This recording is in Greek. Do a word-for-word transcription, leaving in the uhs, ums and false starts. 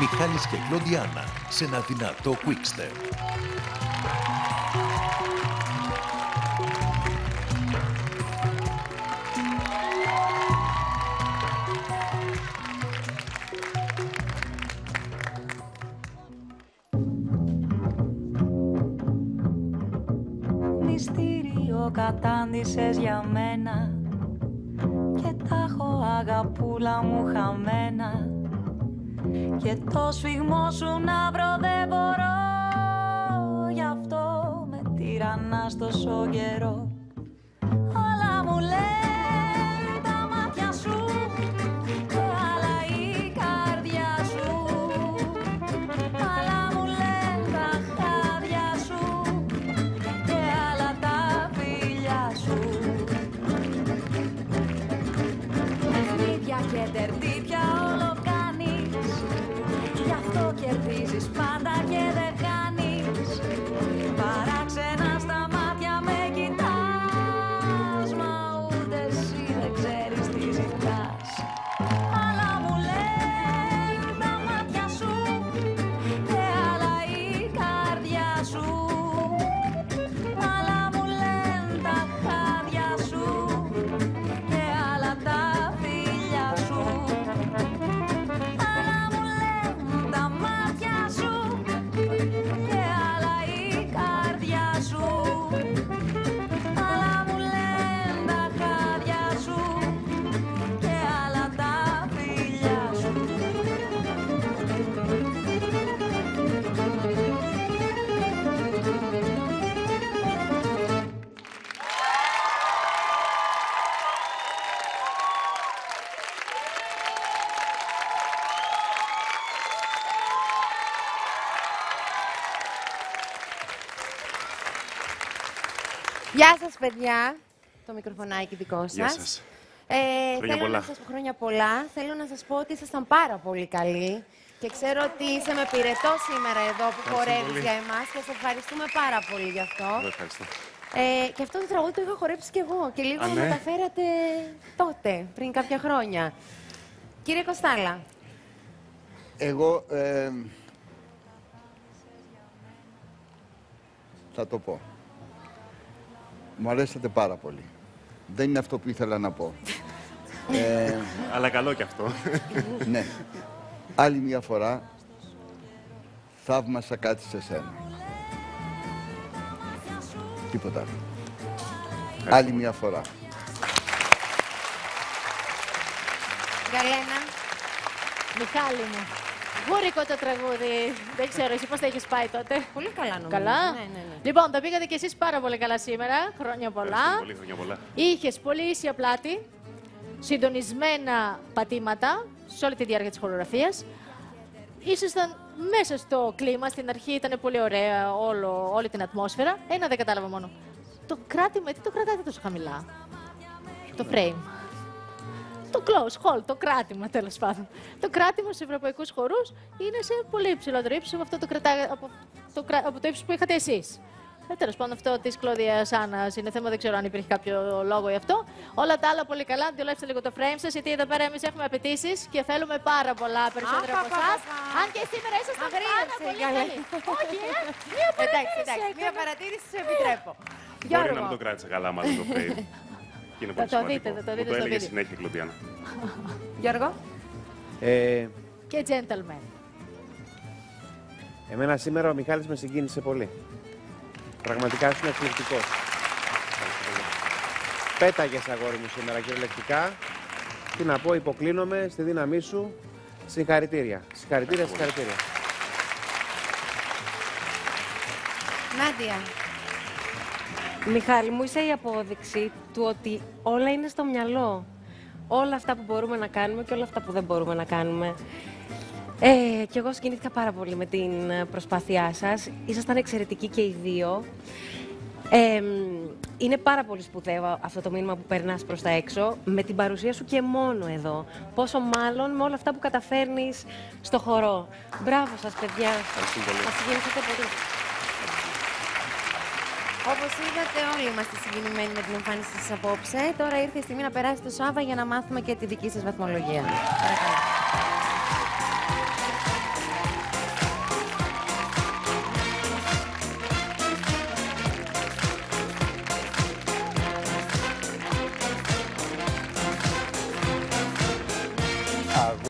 Μιχάλης και Κλοντιάνα σε ένα δυνατό quickstep. Μυστήριο κατάντησες για μένα και τα έχω αγαπούλα μου χαμένα και το σφιγμό σου να βρω δεν μπορώ, γι' αυτό με τυραννάς τόσο καιρό. Όλα μου λένε τα μάτια σου και άλλα η καρδιά σου, άλλα μου λένε τα χάδια σου και άλλα τα φιλιά σου. Παιχνίδια και τερτύπια όλο κάνεις, γι' αυτό κερδίζεις πάντα και δεν χάνεις. Παράξενα στα μάτια με κοιτάς, μα ούτε εσύ δεν ξέρεις τι ζητάς. Άλλα μου λένε τα μάτια σου και άλλα η καρδιά σου, άλλα μου λένε τα χάδια σου και άλλα τα φιλιά σου. Άλλα μου λένε τα μάτια σου και άλλα η καρδιά σου, άλλα μου λένε τα χάδια σου και άλλα τα φιλιά σου. Γεια σας, παιδιά. Το μικροφωνάκι δικό σας. Γεια σας. Ε, Χρόνια θέλω πολλά. να σας πω χρόνια πολλά. Θέλω να σας πω ότι ήσασταν πάρα πολύ καλοί. Και ξέρω ότι είσαι με πυρετό σήμερα εδώ που χορεύεις πολύ. για εμάς και σε ευχαριστούμε πάρα πολύ γι' αυτό. Εγώ ευχαριστώ. Ε, και αυτό το τραγούδι το είχα χορέψει κι εγώ και λίγο Α, μου ναι? μεταφέρατε τότε, πριν κάποια χρόνια. Κύριε Κοστάλα. Εγώ ε, θα το πω. Μου αρέσατε πάρα πολύ. Δεν είναι αυτό που ήθελα να πω. ε, Αλλά καλό κι αυτό. ναι. Άλλη μια φορά θαύμασα κάτι σε σένα. Τίποτα άλλο. Άλλη μια φορά. Γαλένα. Μιχάλη μου. Γούρικο το τραγούδι. Δεν ξέρω, εσύ πώς τα έχεις πάει τότε. Πολύ καλά νομίζω. Καλά. Ναι, ναι, ναι. Λοιπόν, τα πήγατε κι εσείς πάρα πολύ καλά σήμερα. Χρόνια πολλά. Ευχαριστώ πολύ, χρόνια πολλά. Είχες πολύ ίσια πλάτη, συντονισμένα πατήματα σε όλη τη διάρκεια της χορογραφίας. Ήσασταν μέσα στο κλίμα, στην αρχή ήταν πολύ ωραία όλο, όλη την ατμόσφαιρα. Ένα δεν κατάλαβα μόνο. Το κράτημα, τι το κρατάτε τόσο χαμηλά. Το frame. Το close hold, το κράτημα τέλος πάντων. Το κράτημα στους ευρωπαϊκούς χορούς είναι σε πολύ υψηλότερο ύψος από, αυτό το κρατά, από, το, από το ύψος που είχατε εσείς. Ε, τέλος πάντων, αυτό της Κλώδιας Άννας είναι θέμα, δεν ξέρω αν υπήρχε κάποιο λόγο γι' αυτό. Όλα τα άλλα πολύ καλά. Δουλέψτε λίγο το frame σας, γιατί εδώ πέρα εμείς έχουμε απαιτήσεις και θέλουμε πάρα πολλά περισσότερα από εσάς. Αν και σήμερα ήσασταν πάρα πολύ καλοί. Όχι, ε, μία Εντάξει, παρατήρηση. εντάξει, μία παρατήρηση σε επιτρέπω. Μπορεί Γιώργο. να μην το κράτησα καλά μάλλον το frame. Και είναι Θα πολύ το σημαντικό. δείτε, θα το δείτε Μου το στο έλεγε βίντεο. συνέχεια η Κλοντιάνα. Γιώργο. Ε, Και gentleman. εμένα σήμερα ο Μιχάλης με συγκίνησε πολύ. Πραγματικά ήσουν εκπληκτικός. Πέταγες, αγόρι μου, σήμερα κυριολεκτικά. Τι να πω, υποκλίνομαι στη δύναμή σου. Συγχαρητήρια. Συγχαρητήρια, συγχαρητήρια. Νάντια. Μιχάλη μου, είσαι η απόδειξη του ότι όλα είναι στο μυαλό. Όλα αυτά που μπορούμε να κάνουμε και όλα αυτά που δεν μπορούμε να κάνουμε. Ε, και εγώ συγκινήθηκα πάρα πολύ με την προσπάθειά σας. Ήσασταν εξαιρετικοί και οι δύο. Ε, είναι πάρα πολύ σπουδαίο αυτό το μήνυμα που περνάς προς τα έξω, με την παρουσία σου και μόνο εδώ. Πόσο μάλλον με όλα αυτά που καταφέρνεις στο χορό. Μπράβο σας, παιδιά. Μας συγκινήσατε πολύ. Όπως είδατε, όλοι είμαστε συγκινημένοι με την εμφάνιση σας απόψε. Τώρα ήρθε η στιγμή να περάσει το Σάββα για να μάθουμε και τη δική σας βαθμολογία. Παρακαλώ.